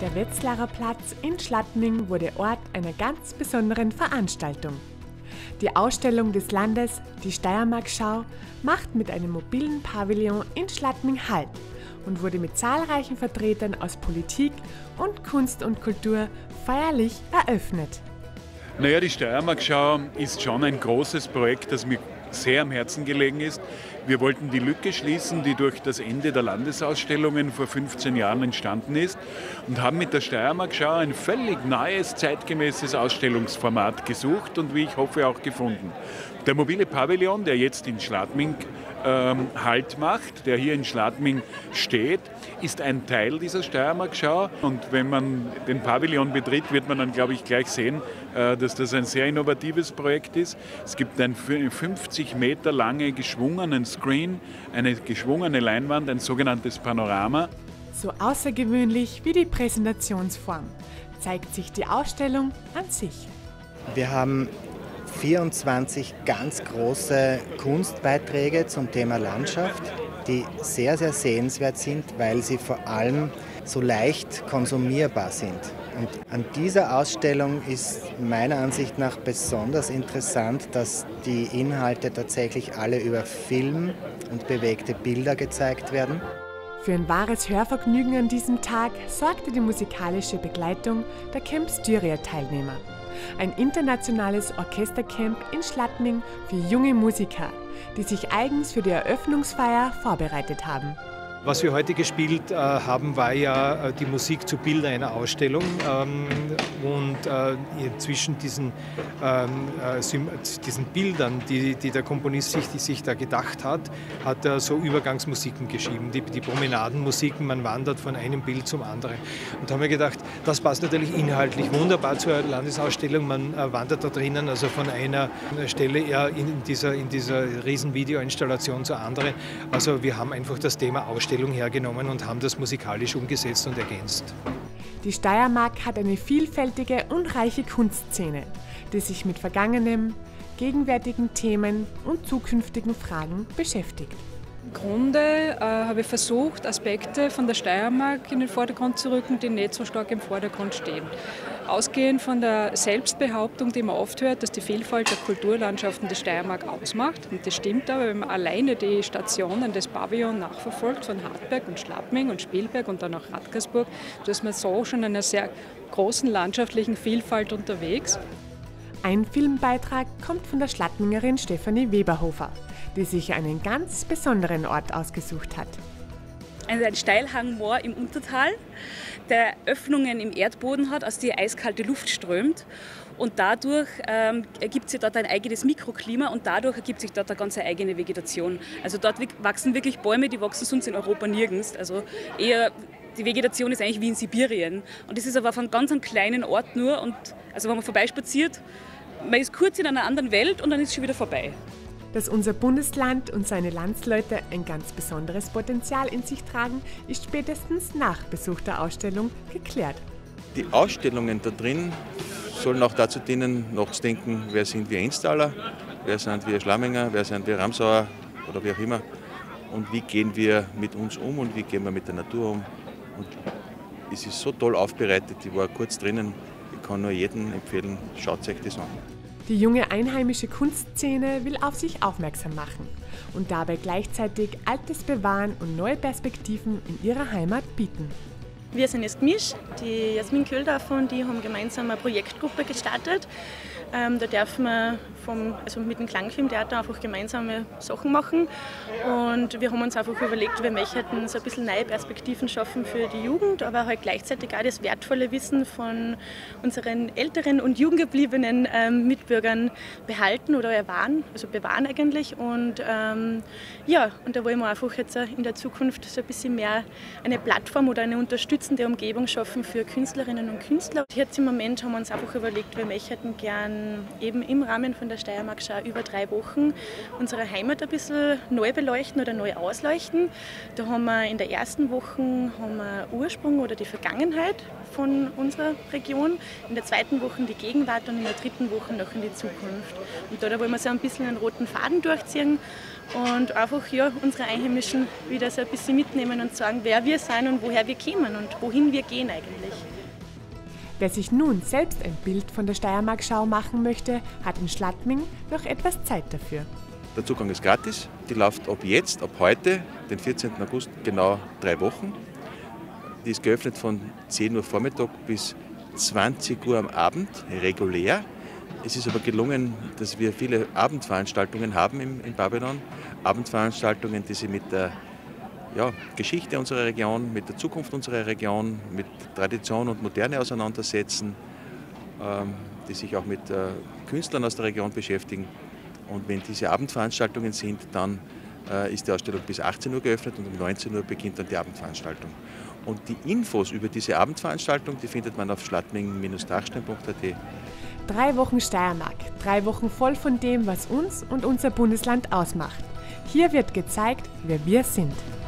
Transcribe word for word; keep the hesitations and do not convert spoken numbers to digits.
Der Wetzlarer Platz in Schladming wurde Ort einer ganz besonderen Veranstaltung. Die Ausstellung des Landes, die Steiermark-Schau, macht mit einem mobilen Pavillon in Schladming Halt und wurde mit zahlreichen Vertretern aus Politik und Kunst und Kultur feierlich eröffnet. Naja, die Steiermark-Schau ist schon ein großes Projekt, das mir sehr am Herzen gelegen ist. Wir wollten die Lücke schließen, die durch das Ende der Landesausstellungen vor fünfzehn Jahren entstanden ist, und haben mit der Steiermark-Schau ein völlig neues, zeitgemäßes Ausstellungsformat gesucht und, wie ich hoffe, auch gefunden. Der mobile Pavillon, der jetzt in Schladming ähm, Halt macht, der hier in Schladming steht, ist ein Teil dieser Steiermark-Schau. Und wenn man den Pavillon betritt, wird man dann, glaube ich, gleich sehen, äh, dass das ein sehr innovatives Projekt ist. Es gibt einen fünfzig Meter lange geschwungenen Screen, eine geschwungene Leinwand, ein sogenanntes Panorama. So außergewöhnlich wie die Präsentationsform zeigt sich die Ausstellung an sich. Wir haben vierundzwanzig ganz große Kunstbeiträge zum Thema Landschaft, die sehr, sehr sehenswert sind, weil sie vor allem so leicht konsumierbar sind. Und an dieser Ausstellung ist meiner Ansicht nach besonders interessant, dass die Inhalte tatsächlich alle über Film und bewegte Bilder gezeigt werden. Für ein wahres Hörvergnügen an diesem Tag sorgte die musikalische Begleitung der Camp Styria-Teilnehmer. Ein internationales Orchestercamp in Schladming für junge Musiker, die sich eigens für die Eröffnungsfeier vorbereitet haben. Was wir heute gespielt äh, haben, war ja äh, die Musik zu Bildern einer Ausstellung. Ähm, und äh, zwischen diesen, ähm, äh, diesen Bildern, die, die der Komponist sich, die sich da gedacht hat, hat er so Übergangsmusiken geschrieben, die, die Promenadenmusiken, man wandert von einem Bild zum anderen. Und da haben wir gedacht, das passt natürlich inhaltlich wunderbar zur Landesausstellung. Man äh, wandert da drinnen, also von einer Stelle eher in dieser, in dieser riesen Videoinstallation zur anderen. Also wir haben einfach das Thema Ausstellung hergenommen und haben das musikalisch umgesetzt und ergänzt. Die Steiermark hat eine vielfältige und reiche Kunstszene, die sich mit vergangenem, gegenwärtigen Themen und zukünftigen Fragen beschäftigt. Im Grunde äh, habe ich versucht, Aspekte von der Steiermark in den Vordergrund zu rücken, die nicht so stark im Vordergrund stehen. Ausgehend von der Selbstbehauptung, die man oft hört, dass die Vielfalt der Kulturlandschaften die Steiermark ausmacht. Und das stimmt aber, wenn man alleine die Stationen des Pavillons nachverfolgt, von Hartberg und Schladming und Spielberg und dann auch Radkersburg, dass man so schon in einer sehr großen landschaftlichen Vielfalt unterwegs. Ein Filmbeitrag kommt von der Schladmingerin Stefanie Weberhofer, die sich einen ganz besonderen Ort ausgesucht hat. Ein Steilhangmoor im Untertal, der Öffnungen im Erdboden hat, aus der eiskalte Luft strömt. Und dadurch ähm, ergibt sich dort ein eigenes Mikroklima und dadurch ergibt sich dort eine ganz eigene Vegetation. Also dort wachsen wirklich Bäume, die wachsen sonst in Europa nirgends. Also eher, die Vegetation ist eigentlich wie in Sibirien. Und das ist aber auf einem ganz kleinen Ort nur. Und also wenn man vorbeispaziert, man ist kurz in einer anderen Welt und dann ist es schon wieder vorbei. Dass unser Bundesland und seine Landsleute ein ganz besonderes Potenzial in sich tragen, ist spätestens nach Besuch der Ausstellung geklärt. Die Ausstellungen da drin sollen auch dazu dienen, nachzudenken, wer sind wir Ennstaler, wer sind wir Schladminger, wer sind wir Ramsauer oder wie auch immer. Und wie gehen wir mit uns um und wie gehen wir mit der Natur um. Und es ist so toll aufbereitet, ich war kurz drinnen, ich kann nur jedem empfehlen, schaut euch das an. Die junge einheimische Kunstszene will auf sich aufmerksam machen und dabei gleichzeitig Altes bewahren und neue Perspektiven in ihrer Heimat bieten. Wir sind jetzt gemischt. Die Jasmin Köhldorfer und die haben gemeinsam eine Projektgruppe gestartet. Ähm, da dürfen wir vom, also mit dem Klangfilmtheater einfach gemeinsame Sachen machen. Und wir haben uns einfach überlegt, wir möchten so ein bisschen neue Perspektiven schaffen für die Jugend, aber halt gleichzeitig auch das wertvolle Wissen von unseren älteren und jugendgebliebenen ähm, Mitbürgern behalten oder erwahren, also bewahren eigentlich. Und ähm, ja, und da wollen wir einfach jetzt in der Zukunft so ein bisschen mehr eine Plattform oder eine unterstützende Umgebung schaffen für Künstlerinnen und Künstler. Jetzt im Moment haben wir uns einfach überlegt, wir möchten gern eben im Rahmen von der der Steiermark-Schau über drei Wochen unsere Heimat ein bisschen neu beleuchten oder neu ausleuchten. Da haben wir in der ersten Woche haben wir Ursprung oder die Vergangenheit von unserer Region, in der zweiten Woche die Gegenwart und in der dritten Woche noch in die Zukunft. Und da, da wollen wir so ein bisschen einen roten Faden durchziehen und einfach ja, unsere Einheimischen wieder so ein bisschen mitnehmen und sagen, wer wir sind und woher wir kommen und wohin wir gehen eigentlich. Wer sich nun selbst ein Bild von der Steiermark-Schau machen möchte, hat in Schladming noch etwas Zeit dafür. Der Zugang ist gratis, die läuft ab jetzt, ab heute, den vierzehnten August, genau drei Wochen. Die ist geöffnet von zehn Uhr Vormittag bis zwanzig Uhr am Abend, regulär. Es ist aber gelungen, dass wir viele Abendveranstaltungen haben im, in Babylon. Abendveranstaltungen, die sich mit der ja, Geschichte unserer Region, mit der Zukunft unserer Region, mit Tradition und Moderne auseinandersetzen, ähm, die sich auch mit äh, Künstlern aus der Region beschäftigen. Und wenn diese Abendveranstaltungen sind, dann äh, ist die Ausstellung bis achtzehn Uhr geöffnet und um neunzehn Uhr beginnt dann die Abendveranstaltung. Und die Infos über diese Abendveranstaltung, die findet man auf schladming Bindestrich dachstein Punkt a t. Drei Wochen Steiermark, drei Wochen voll von dem, was uns und unser Bundesland ausmacht. Hier wird gezeigt, wer wir sind.